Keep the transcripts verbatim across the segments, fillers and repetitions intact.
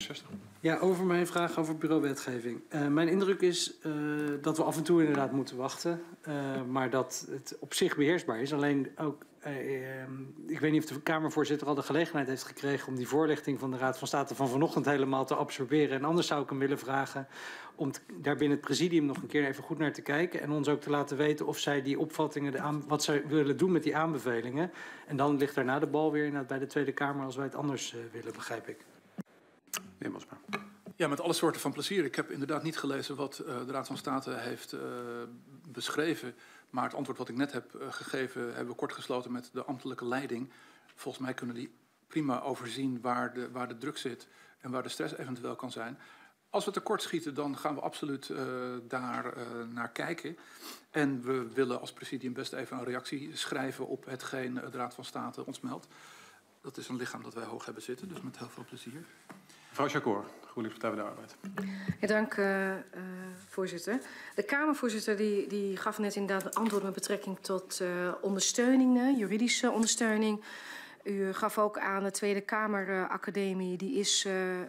drieënzestig. Ja, over mijn vraag over bureauwetgeving. Uh, mijn indruk is uh, dat we af en toe inderdaad moeten wachten. Uh, maar dat het op zich beheersbaar is. Alleen ook, uh, uh, ik weet niet of de Kamervoorzitter al de gelegenheid heeft gekregen om die voorlichting van de Raad van State van vanochtend helemaal te absorberen. En anders zou ik hem willen vragen om daar binnen het presidium nog een keer even goed naar te kijken. En ons ook te laten weten of zij die opvattingen, de aan, wat zij willen doen met die aanbevelingen. En dan ligt daarna de bal weer inderdaad bij de Tweede Kamer als wij het anders uh, willen, begrijp ik. Ja, met alle soorten van plezier. Ik heb inderdaad niet gelezen wat uh, de Raad van State heeft uh, beschreven. Maar het antwoord wat ik net heb uh, gegeven hebben we kort gesloten met de ambtelijke leiding. Volgens mij kunnen die prima overzien waar de, waar de druk zit en waar de stress eventueel kan zijn. Als we tekort schieten, dan gaan we absoluut uh, daar uh, naar kijken. En we willen als presidium best even een reactie schrijven op hetgeen de Raad van State ons meldt. Dat is een lichaam dat wij hoog hebben zitten, dus met heel veel plezier. Mevrouw Chakor, GroenLinks Partij van de Arbeid. Ja, dank, uh, uh, voorzitter. De Kamervoorzitter die, die gaf net inderdaad antwoord met betrekking tot uh, ondersteuningen, juridische ondersteuning. U gaf ook aan de Tweede Kameracademie, uh, die is uh, uh,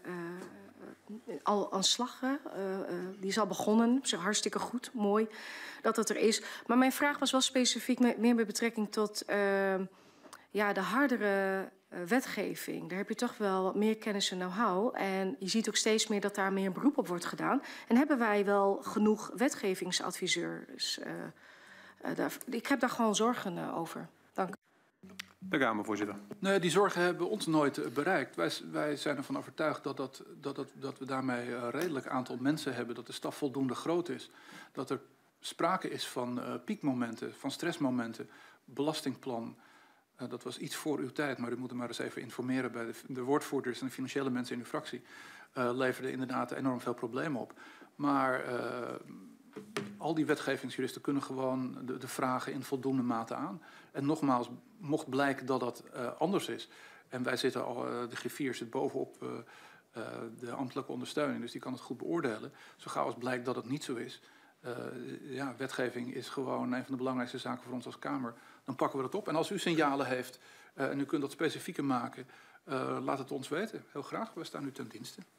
al aan slag. Uh, uh, die is al begonnen. Hartstikke goed, mooi dat het er is. Maar mijn vraag was wel specifiek met, meer met betrekking tot uh, ja, de hardere uh, wetgeving. Daar heb je toch wel wat meer kennis en know-how. En je ziet ook steeds meer dat daar meer beroep op wordt gedaan. En hebben wij wel genoeg wetgevingsadviseurs? Uh, uh, daar, ik heb daar gewoon zorgen uh, over. Dank. De Kamervoorzitter. Nee, die zorgen hebben ons nooit uh, bereikt. Wij, wij zijn ervan overtuigd dat, dat, dat, dat, dat we daarmee een redelijk aantal mensen hebben. Dat de staf voldoende groot is. Dat er sprake is van uh, piekmomenten, van stressmomenten, belastingplan. Uh, dat was iets voor uw tijd, maar u moet er maar eens even informeren bij de, de woordvoerders en de financiële mensen in uw fractie. Uh, leverde inderdaad enorm veel problemen op. Maar uh, al die wetgevingsjuristen kunnen gewoon de, de vragen in voldoende mate aan. En nogmaals, mocht blijken dat dat uh, anders is. En wij zitten al, uh, de griffier zit bovenop uh, uh, de ambtelijke ondersteuning, dus die kan het goed beoordelen. Zo gauw als blijkt dat het niet zo is. Uh, ja, wetgeving is gewoon een van de belangrijkste zaken voor ons als Kamer. Dan pakken we dat op. En als u signalen heeft uh, en u kunt dat specifieker maken, uh, laat het ons weten. Heel graag, we staan u ten dienste.